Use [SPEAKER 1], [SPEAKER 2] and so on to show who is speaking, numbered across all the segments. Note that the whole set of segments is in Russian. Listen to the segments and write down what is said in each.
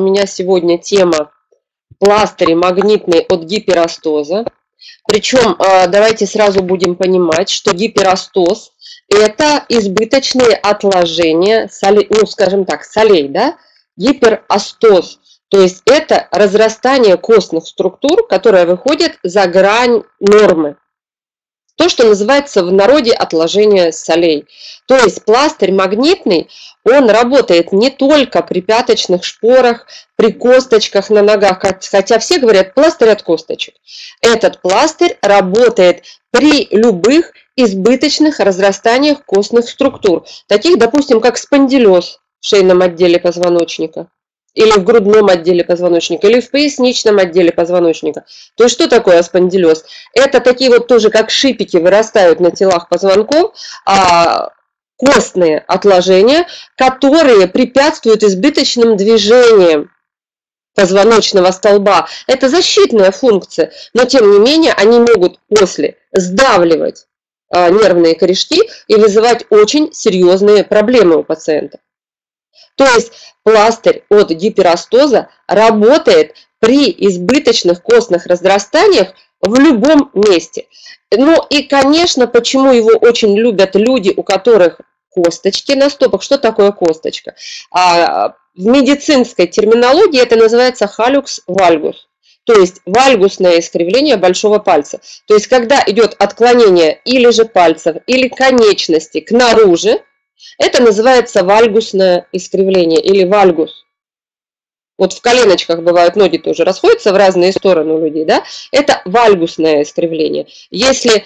[SPEAKER 1] меня сегодня тема пластыри магнитные от гиперостоза. Причем давайте сразу будем понимать, что гиперостоз – это избыточные отложения солей, ну скажем так, солей, да? Гиперостоз, то есть это разрастание костных структур, которое выходит за грань нормы. То, что называется в народе отложение солей. То есть пластырь магнитный, он работает не только при пяточных шпорах, при косточках на ногах, хотя все говорят пластырь от косточек. Этот пластырь работает при любых избыточных разрастаниях костных структур, таких, допустим, как спондилез в шейном отделе позвоночника, или в грудном отделе позвоночника, или в поясничном отделе позвоночника. То есть что такое спондилез? Это такие вот тоже как шипики вырастают на телах позвонков, костные отложения, которые препятствуют избыточным движениям позвоночного столба. Это защитная функция, но тем не менее они могут после сдавливать нервные корешки и вызывать очень серьезные проблемы у пациента. То есть пластырь от гиперостоза работает при избыточных костных разрастаниях в любом месте. Ну и, конечно, почему его очень любят люди, у которых косточки на стопах. Что такое косточка? В медицинской терминологии это называется халюкс вальгус. То есть вальгусное искривление большого пальца. То есть когда идет отклонение или же пальцев, или конечности к наружу, это называется вальгусное искривление или вальгус. Вот в коленочках бывают ноги тоже расходятся в разные стороны у людей, да? Это вальгусное искривление. Если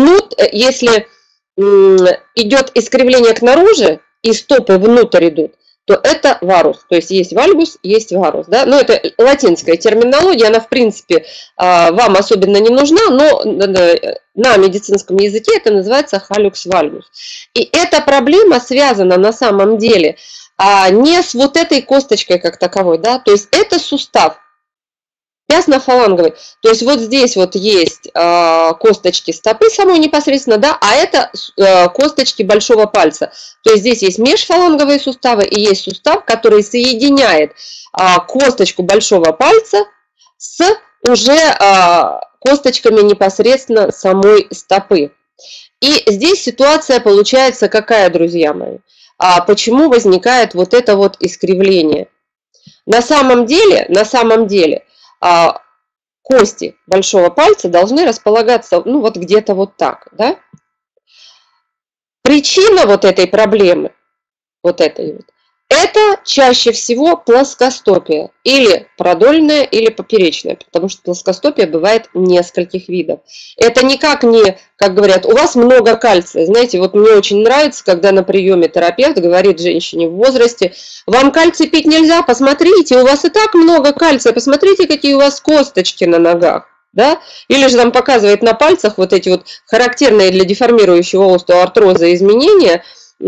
[SPEAKER 1] идет искривление к наружу и стопы внутрь идут, то это варус. То есть есть вальгус, есть варус. Да? Но это латинская терминология, она в принципе вам особенно не нужна, но на медицинском языке это называется халюкс вальгус. И эта проблема связана на самом деле не с вот этой косточкой как таковой, да? То есть это сустав пястно-фаланговый. То есть вот здесь вот есть косточки стопы самой непосредственно, да, а это косточки большого пальца. То есть здесь есть межфаланговые суставы и есть сустав, который соединяет косточку большого пальца с уже косточками непосредственно самой стопы. И здесь ситуация получается какая, друзья мои? Почему возникает вот это вот искривление? На самом деле, кости большого пальца должны располагаться, ну, вот где-то вот так, да? Причина вот этой проблемы, вот этой вот, это чаще всего плоскостопие, или продольная, или поперечная, потому что плоскостопие бывает нескольких видов. Это никак не, как говорят, у вас много кальция. Знаете, вот мне очень нравится, когда на приеме терапевт говорит женщине в возрасте: вам кальций пить нельзя, посмотрите, у вас и так много кальция, посмотрите, какие у вас косточки на ногах. Да? Или же там показывает на пальцах вот эти вот характерные для деформирующего остеоартроза изменения,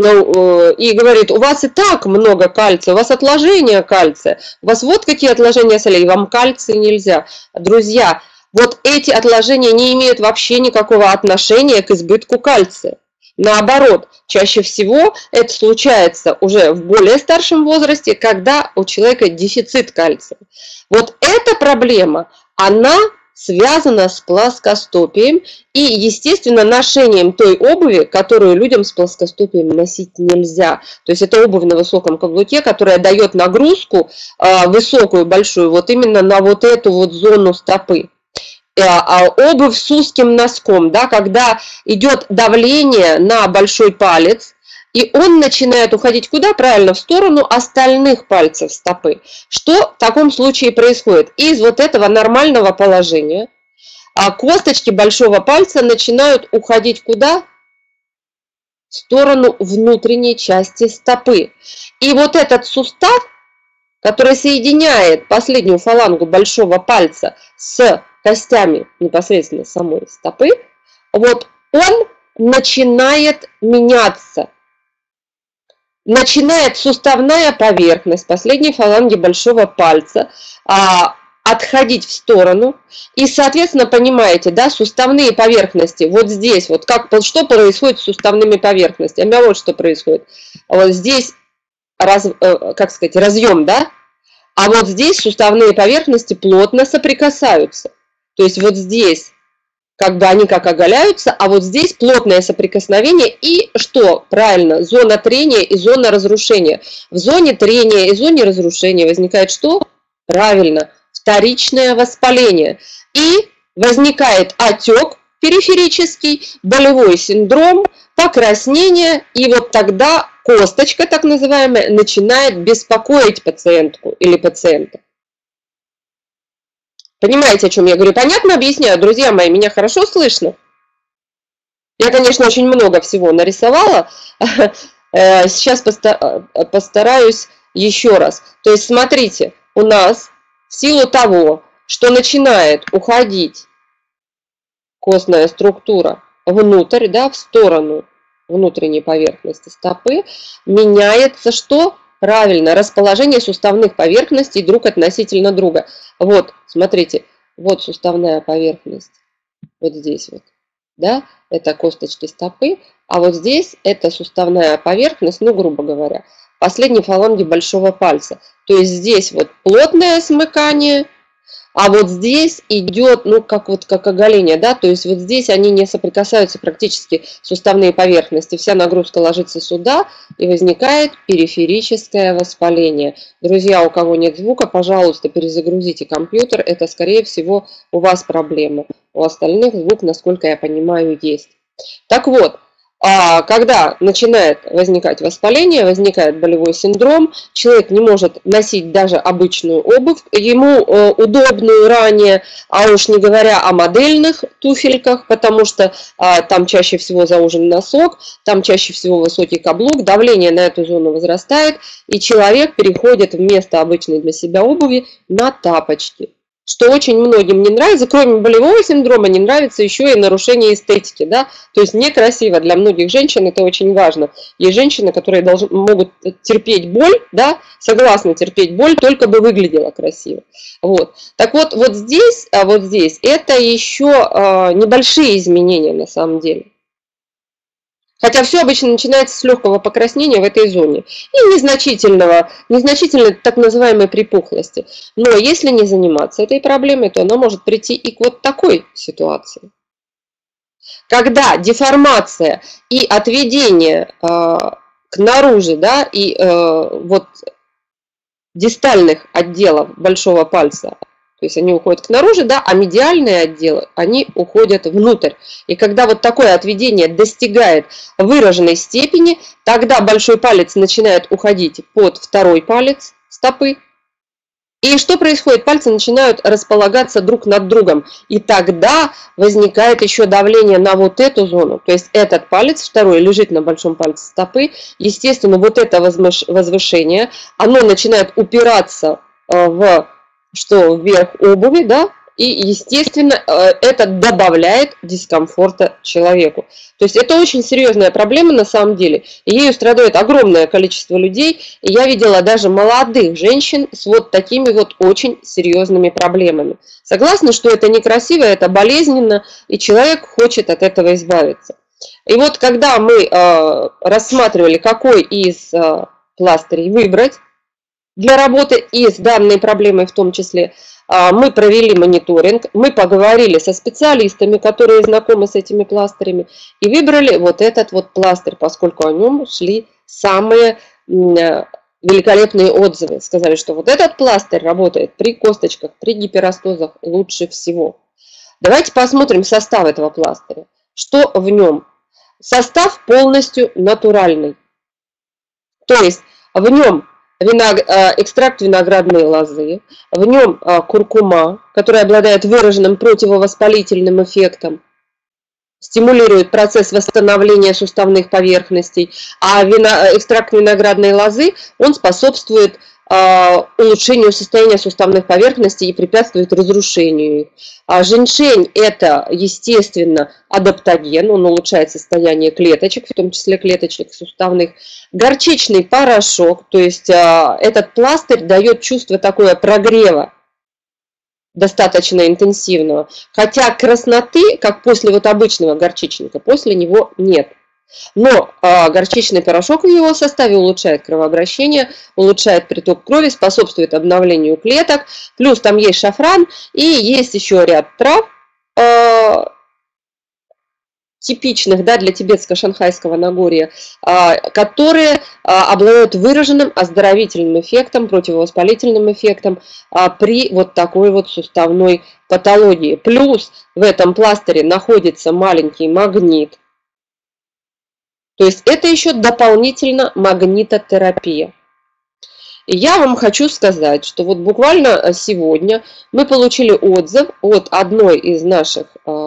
[SPEAKER 1] и говорит: у вас и так много кальция, у вас отложения кальция, у вас вот какие отложения солей, вам кальций нельзя. Друзья, вот эти отложения не имеют вообще никакого отношения к избытку кальция. Наоборот, чаще всего это случается уже в более старшем возрасте, когда у человека дефицит кальция. Вот эта проблема, она связана с плоскостопием и, естественно, ношением той обуви, которую людям с плоскостопием носить нельзя. То есть это обувь на высоком каблуке, которая дает нагрузку высокую, большую, вот именно на вот эту вот зону стопы. Обувь с узким носком, да, когда идет давление на большой палец, и он начинает уходить куда? Правильно, в сторону остальных пальцев стопы. Что в таком случае происходит? Из вот этого нормального положения косточки большого пальца начинают уходить куда? В сторону внутренней части стопы. И вот этот сустав, который соединяет последнюю фалангу большого пальца с костями непосредственно самой стопы, вот он начинает меняться. Начинает суставная поверхность последней фаланги большого пальца отходить в сторону. И, соответственно, понимаете, да, суставные поверхности, вот здесь, вот что происходит с суставными поверхностями, вот что происходит. Вот здесь, как сказать, разъем, да, А вот здесь суставные поверхности плотно соприкасаются. То есть вот здесь как бы они как оголяются, а вот здесь плотное соприкосновение и что? Правильно, зона трения и зона разрушения. В зоне трения и зоне разрушения возникает что? Правильно, вторичное воспаление. И возникает отек периферический, болевой синдром, покраснение, и вот тогда косточка, так называемая, начинает беспокоить пациентку или пациента. Понимаете, о чем я говорю? Понятно объясняю, друзья мои, меня хорошо слышно? Я, конечно, очень много всего нарисовала. Сейчас постараюсь еще раз. То есть, смотрите, у нас в силу того, что начинает уходить костная структура внутрь, да, в сторону внутренней поверхности стопы, меняется что? Правильно, расположение суставных поверхностей друг относительно друга. Вот, смотрите, вот суставная поверхность, вот здесь вот, да, это косточки стопы, а вот здесь это суставная поверхность, ну, грубо говоря, последней фаланги большого пальца. То есть здесь вот плотное смыкание, а вот здесь идет, ну, как оголение, да, то есть вот здесь они не соприкасаются практически суставные поверхности. Вся нагрузка ложится сюда, и возникает периферическое воспаление. Друзья, у кого нет звука, пожалуйста, перезагрузите компьютер. Это, скорее всего, у вас проблема. У остальных звук, насколько я понимаю, есть. Так вот, когда начинает возникать воспаление, возникает болевой синдром, человек не может носить даже обычную обувь, ему удобную ранее, а уж не говоря о модельных туфельках, потому что там чаще всего заужен носок, там чаще всего высокий каблук, давление на эту зону возрастает, и человек переходит вместо обычной для себя обуви на тапочки. Что очень многим не нравится, кроме болевого синдрома, не нравится еще и нарушение эстетики, да, то есть некрасиво. Для многих женщин это очень важно. Есть женщины, которые могут терпеть боль, да, согласны терпеть боль, только бы выглядела красиво. Вот. Так вот, вот здесь это еще небольшие изменения на самом деле. Хотя все обычно начинается с легкого покраснения в этой зоне и незначительной так называемой припухлости. Но если не заниматься этой проблемой, то она может прийти и к вот такой ситуации. Когда деформация и отведение к наружу, да, и вот дистальных отделов большого пальца, то есть они уходят к наружу, да, а медиальные отделы, они уходят внутрь. И когда вот такое отведение достигает выраженной степени, тогда большой палец начинает уходить под второй палец стопы. И что происходит? Пальцы начинают располагаться друг над другом. И тогда возникает еще давление на вот эту зону. То есть этот палец, второй, лежит на большом пальце стопы. Естественно, вот это возвышение, оно начинает упираться вверх обуви, да, и, естественно, это добавляет дискомфорта человеку. То есть это очень серьезная проблема на самом деле, и ею страдает огромное количество людей, и я видела даже молодых женщин с вот такими вот очень серьезными проблемами. Согласна, что это некрасиво, это болезненно, и человек хочет от этого избавиться. И вот когда мы рассматривали, какой из пластырей выбрать для работы и с данной проблемой в том числе, мы провели мониторинг, мы поговорили со специалистами, которые знакомы с этими пластырями, и выбрали вот этот вот пластырь, поскольку о нем шли самые великолепные отзывы. Сказали, что вот этот пластырь работает при косточках, при гиперостозах лучше всего. Давайте посмотрим состав этого пластыря. Что в нем? Состав полностью натуральный. То есть в нем экстракт виноградной лозы, в нем куркума, которая обладает выраженным противовоспалительным эффектом, стимулирует процесс восстановления суставных поверхностей, а экстракт виноградной лозы, он способствует улучшению состояния суставных поверхностей и препятствует разрушению их. А женьшень – это, естественно, адаптоген, он улучшает состояние клеточек, в том числе клеточек суставных. Горчичный порошок, то есть этот пластырь дает чувство такое прогрева, достаточно интенсивного, хотя красноты, как после вот обычного горчичника, после него нет. Но горчичный порошок в его составе улучшает кровообращение, улучшает приток крови, способствует обновлению клеток. Плюс там есть шафран и есть еще ряд трав, типичных, да, для тибетско-шанхайского Нагорья, которые обладают выраженным оздоровительным эффектом, противовоспалительным эффектом при вот такой вот суставной патологии. Плюс в этом пластыре находится маленький магнит. То есть это еще дополнительно магнитотерапия. И я вам хочу сказать, что вот буквально сегодня мы получили отзыв от одной из наших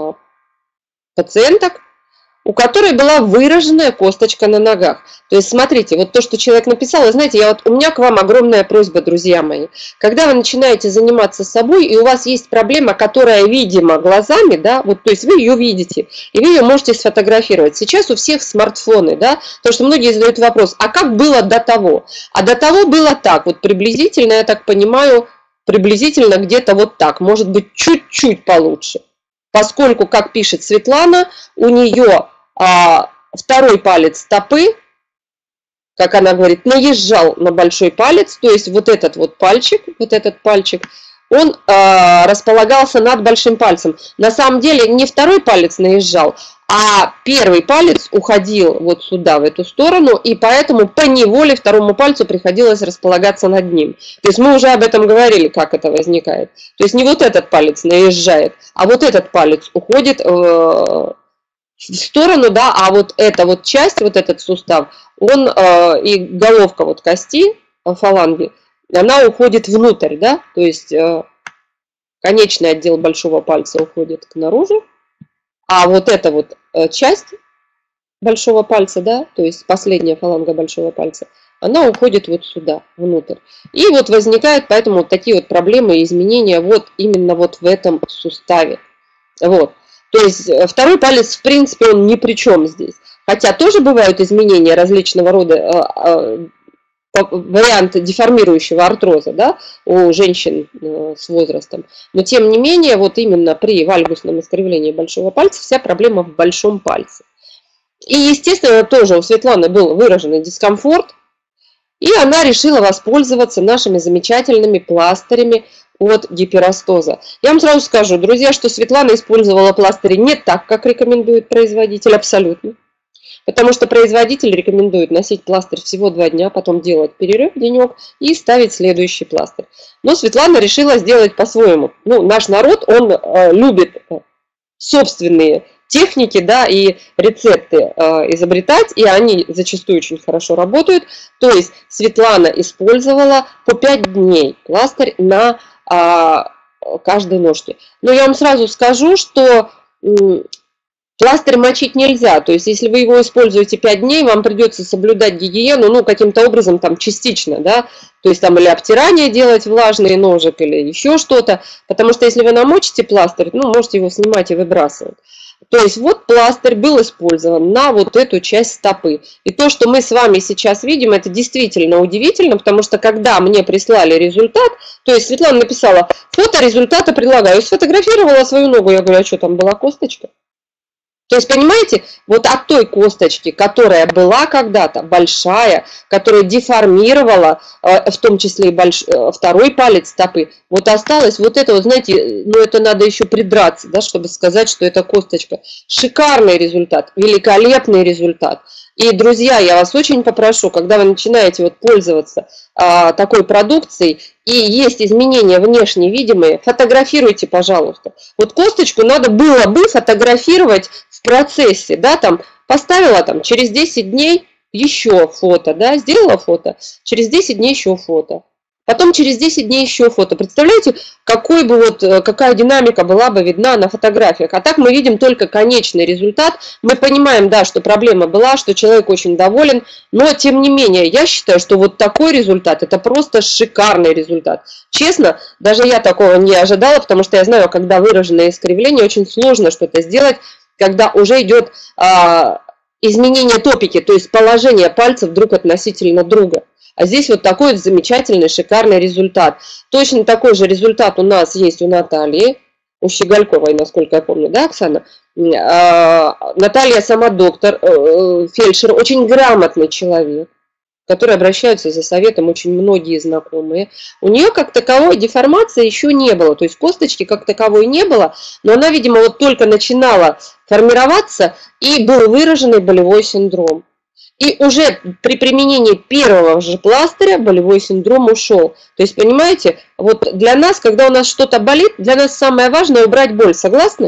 [SPEAKER 1] пациенток, у которой была выраженная косточка на ногах. То есть, смотрите, вот то, что человек написал, и знаете, у меня к вам огромная просьба, друзья мои. Когда вы начинаете заниматься собой, и у вас есть проблема, которая видима глазами, да, вот, то есть вы ее видите, и вы ее можете сфотографировать. Сейчас у всех смартфоны, да, потому что многие задают вопрос, а как было до того? А до того было так, вот приблизительно, я так понимаю, приблизительно где-то вот так, может быть, чуть-чуть получше. Поскольку, как пишет Светлана, у нее второй палец стопы, как она говорит, наезжал на большой палец, то есть вот этот пальчик, он располагался над большим пальцем. На самом деле не второй палец наезжал, а первый палец уходил вот сюда, в эту сторону, и поэтому поневоле второму пальцу приходилось располагаться над ним. То есть мы уже об этом говорили, как это возникает. То есть не вот этот палец наезжает, а вот этот палец уходит в сторону, да, а вот эта вот часть, вот этот сустав, он и головка вот кости, фаланги, она уходит внутрь, да, то есть конечный отдел большого пальца уходит наружу, а вот эта вот часть большого пальца, да, то есть последняя фаланга большого пальца, она уходит вот сюда, внутрь. И вот возникают поэтому вот такие вот проблемы и изменения вот именно вот в этом суставе. Вот. То есть второй палец, в принципе, он ни при чем здесь. Хотя тоже бывают изменения различного рода, варианты деформирующего артроза, да, у женщин с возрастом. Но тем не менее, вот именно при вальгусном искривлении большого пальца вся проблема в большом пальце. И, естественно, тоже у Светланы был выраженный дискомфорт, и она решила воспользоваться нашими замечательными пластырями от гиперостоза. Я вам сразу скажу, друзья, что Светлана использовала пластыри не так, как рекомендует производитель, абсолютно. Потому что производитель рекомендует носить пластырь всего 2 дня, потом делать перерыв денек и ставить следующий пластырь. Но Светлана решила сделать по-своему. Ну, наш народ, он любит собственные техники, да, и рецепты изобретать, и они зачастую очень хорошо работают. То есть Светлана использовала по 5 дней пластырь на каждой ножке. Но я вам сразу скажу, что пластырь мочить нельзя, то есть если вы его используете 5 дней, вам придется соблюдать гигиену, ну, каким-то образом, там, частично, да, то есть там или обтирание делать влажный ножик, или еще что-то, потому что если вы намочите пластырь, ну, можете его снимать и выбрасывать. То есть вот пластырь был использован на вот эту часть стопы. И то, что мы с вами сейчас видим, это действительно удивительно, потому что когда мне прислали результат, то есть Светлана написала, фото результата прилагаю, сфотографировала свою ногу, я говорю, а что там была косточка? То есть, понимаете, вот от той косточки, которая была когда-то большая, которая деформировала, в том числе и второй палец стопы, вот осталось вот это, вот, знаете, ну это надо еще придраться, да, чтобы сказать, что это косточка. Шикарный результат, великолепный результат. И, друзья, я вас очень попрошу, когда вы начинаете вот пользоваться такой продукцией, и есть изменения внешне видимые, фотографируйте, пожалуйста. Вот косточку надо было бы фотографировать в процессе, да, там, поставила там через 10 дней еще фото, да, сделала фото, через 10 дней еще фото. Потом через 10 дней еще фото. Представляете, какая динамика была бы видна на фотографиях. А так мы видим только конечный результат. Мы понимаем, да, что проблема была, что человек очень доволен. Но, тем не менее, я считаю, что вот такой результат, это просто шикарный результат. Честно, даже я такого не ожидала, потому что я знаю, когда выраженное искривление, очень сложно что-то сделать, когда уже идет изменение топики, то есть положение пальцев друг относительно друга. А здесь вот такой вот замечательный, шикарный результат. Точно такой же результат у нас есть у Натальи, у Щегольковой, насколько я помню, да, Оксана? Наталья сама доктор, фельдшер, очень грамотный человек, которые обращаются за советом очень многие знакомые. У нее как таковой деформации еще не было, то есть косточки как таковой не было, но она, видимо, вот только начинала формироваться, и был выраженный болевой синдром. И уже при применении первого же пластыря болевой синдром ушел. То есть, понимаете, вот для нас, когда у нас что-то болит, для нас самое важное убрать боль. Согласны?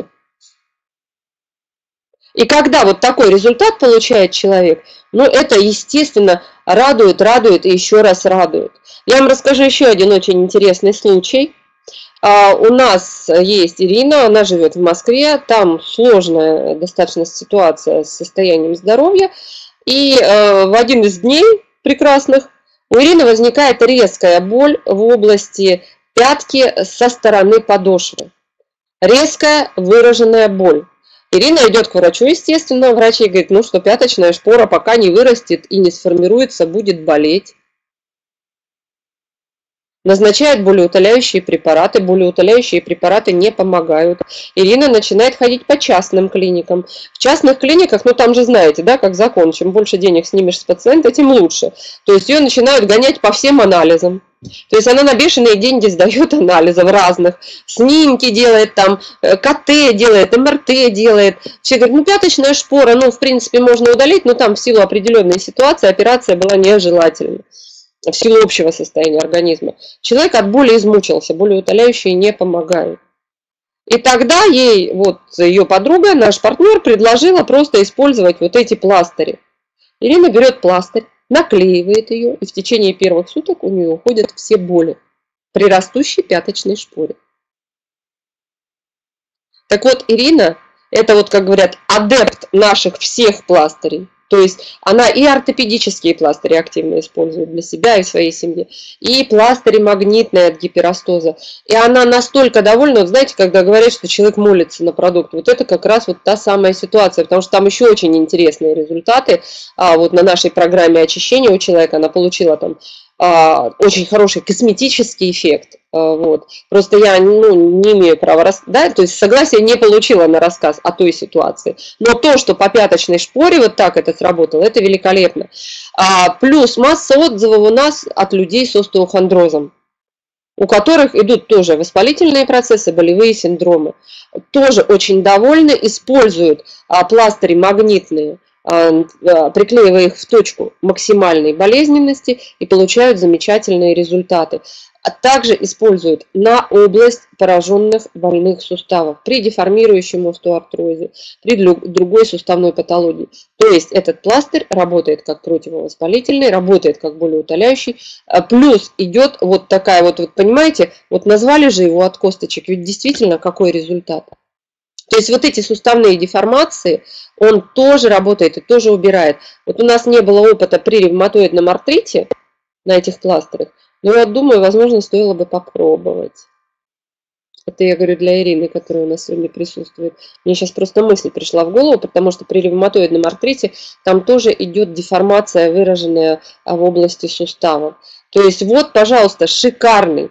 [SPEAKER 1] И когда вот такой результат получает человек, ну это, естественно, радует, радует и еще раз радует. Я вам расскажу еще один очень интересный случай. У нас есть Ирина, она живет в Москве, там сложная достаточно ситуация с состоянием здоровья. И в один из дней прекрасных у Ирины возникает резкая боль в области пятки со стороны подошвы. Резкая выраженная боль. Ирина идет к врачу, естественно. Врач ей говорит, ну что пяточная шпора пока не вырастет и не сформируется, будет болеть. Назначает болеутоляющие препараты. Болеутоляющие препараты не помогают. Ирина начинает ходить по частным клиникам. В частных клиниках, ну там же знаете, да, как закон, чем больше денег снимешь с пациента, тем лучше. То есть ее начинают гонять по всем анализам. То есть она на бешеные деньги сдает анализов разных. Снимки делает, там, КТ делает, МРТ делает. Все говорят, ну пяточная шпора, ну в принципе можно удалить, но там в силу определенной ситуации операция была нежелательна. В силу общего состояния организма. Человек от боли измучился, болеутоляющие не помогают. И тогда ей, вот ее подруга, наш партнер, предложила просто использовать вот эти пластыри. Ирина берет пластырь, наклеивает ее, и в течение первых суток у нее уходят все боли при растущей пяточной шпоре. Так вот, Ирина, это вот, как говорят, адепт наших всех пластырей. То есть она и ортопедические пластыри активно использует для себя и в своей семье, и пластыри магнитные от гиперостоза. И она настолько довольна, вот знаете, когда говорят, что человек молится на продукт, вот это как раз вот та самая ситуация, потому что там еще очень интересные результаты. Вот на нашей программе очищения у человека она получила там очень хороший косметический эффект. Вот. Просто я не имею права, да, то есть согласия не получила на рассказ о той ситуации. Но то, что по пяточной шпоре вот так это сработало, это великолепно. Плюс масса отзывов у нас от людей с остеохондрозом, у которых идут тоже воспалительные процессы, болевые синдромы. Тоже очень довольны, используют пластыри магнитные, приклеивая их в точку максимальной болезненности, и получают замечательные результаты. А также используют на область пораженных больных суставов при деформирующем остеоартрозе, при другой суставной патологии. То есть этот пластырь работает как противовоспалительный, работает как болеутоляющий, плюс идет вот такая вот понимаете, вот назвали же его от косточек, ведь действительно какой результат. То есть вот эти суставные деформации, он тоже работает и тоже убирает. Вот у нас не было опыта при ревматоидном артрите на этих пластырях, но я думаю, возможно, стоило бы попробовать. Это я говорю для Ирины, которая у нас сегодня присутствует. Мне сейчас просто мысль пришла в голову, потому что при ревматоидном артрите там тоже идет деформация, выраженная в области суставов. То есть вот, пожалуйста, шикарный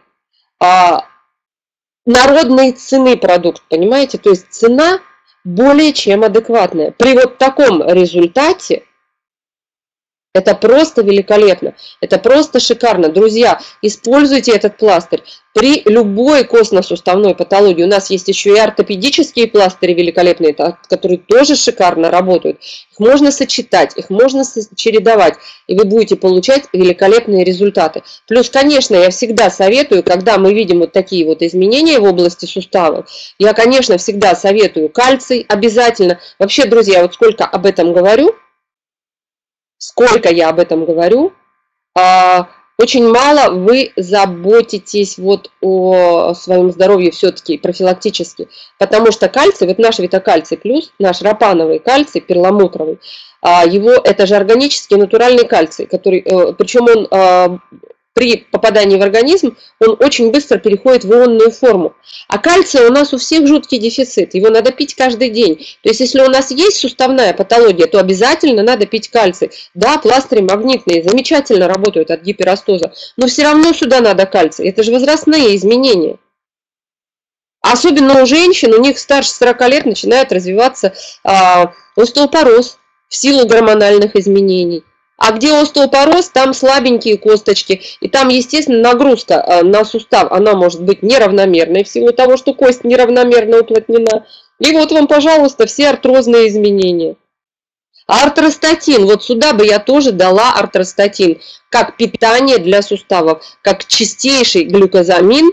[SPEAKER 1] народной цены продукт, понимаете? То есть цена более чем адекватная. При вот таком результате это просто великолепно, это просто шикарно. Друзья, используйте этот пластырь при любой костно-суставной патологии. У нас есть еще и ортопедические пластыри великолепные, которые тоже шикарно работают. Их можно сочетать, их можно чередовать, и вы будете получать великолепные результаты. Плюс, конечно, я всегда советую, когда мы видим вот такие вот изменения в области суставов, я, конечно, всегда советую кальций обязательно. Вообще, друзья, вот сколько об этом говорю, сколько я об этом говорю, очень мало вы заботитесь вот о своем здоровье все-таки профилактически, потому что кальций, вот наш витакальций плюс, наш рапановый кальций, перламутровый, его, это же органический натуральный кальций, который, причем он при попадании в организм, он очень быстро переходит в ионную форму. А кальция у нас у всех жуткий дефицит, его надо пить каждый день. То есть, если у нас есть суставная патология, то обязательно надо пить кальций. Да, пластыри магнитные замечательно работают от гиперостоза, но все равно сюда надо кальций. Это же возрастные изменения. Особенно у женщин, у них старше 40 лет начинает развиваться остеопороз в силу гормональных изменений. А где остеопороз, там слабенькие косточки, и там, естественно, нагрузка на сустав, она может быть неравномерной в силу того, что кость неравномерно уплотнена. И вот вам, пожалуйста, все артрозные изменения. А артростатин, вот сюда бы я тоже дала артростатин, как питание для суставов, как чистейший глюкозамин,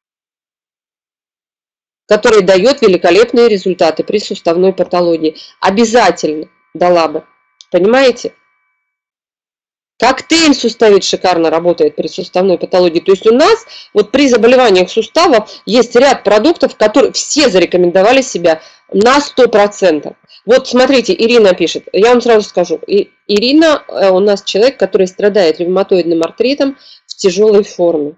[SPEAKER 1] который дает великолепные результаты при суставной патологии. Обязательно дала бы. Понимаете? Коктейль суставит шикарно работает при суставной патологии. То есть у нас вот при заболеваниях суставов есть ряд продуктов, которые все зарекомендовали себя на 100%. Вот смотрите, Ирина пишет, я вам сразу скажу, Ирина у нас человек, который страдает ревматоидным артритом в тяжелой форме.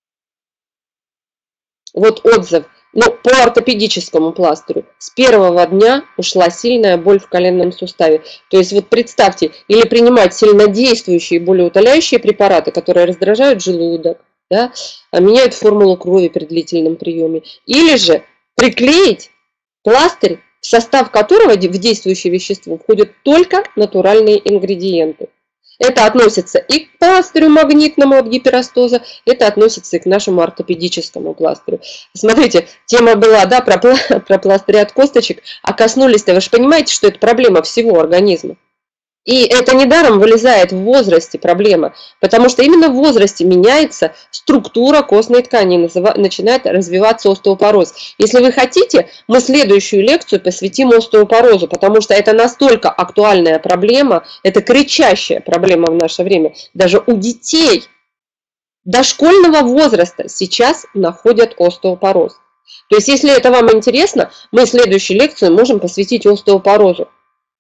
[SPEAKER 1] Вот отзыв. Ну, по ортопедическому пластырю с первого дня ушла сильная боль в коленном суставе. То есть вот представьте, или принимать сильнодействующие болеутоляющие препараты, которые раздражают желудок, да, меняют формулу крови при длительном приеме, или же приклеить пластырь, в состав которого в действующее вещество входят только натуральные ингредиенты. Это относится и к пластырю магнитному от гиперостоза, это относится и к нашему ортопедическому пластырю. Смотрите, тема была, да, про пластыри от косточек, а коснулись-то, вы же понимаете, что это проблема всего организма. И это недаром вылезает в возрасте проблема, потому что именно в возрасте меняется структура костной ткани, начинает развиваться остеопороз. Если вы хотите, мы следующую лекцию посвятим остеопорозу, потому что это настолько актуальная проблема, это кричащая проблема в наше время. Даже у детей дошкольного возраста сейчас находят остеопороз. То есть, если это вам интересно, мы следующую лекцию можем посвятить остеопорозу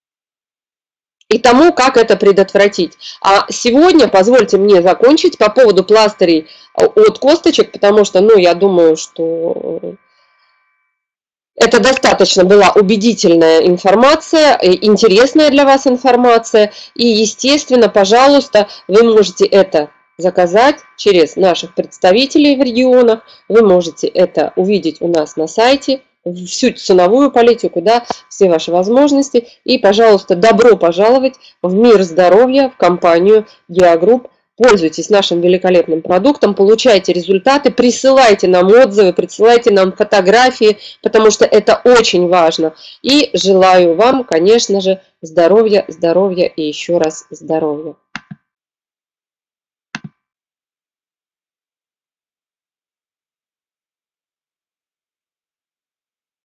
[SPEAKER 1] и тому, как это предотвратить. А сегодня позвольте мне закончить по поводу пластырей от косточек, потому что, ну, я думаю, что это достаточно была убедительная информация, интересная для вас информация. И, естественно, пожалуйста, вы можете это заказать через наших представителей в регионах. Вы можете это увидеть у нас на сайте, всю ценовую политику, да, все ваши возможности. И, пожалуйста, добро пожаловать в мир здоровья, в компанию Диагрупп. Пользуйтесь нашим великолепным продуктом, получайте результаты, присылайте нам отзывы, присылайте нам фотографии, потому что это очень важно. И желаю вам, конечно же, здоровья, здоровья и еще раз здоровья.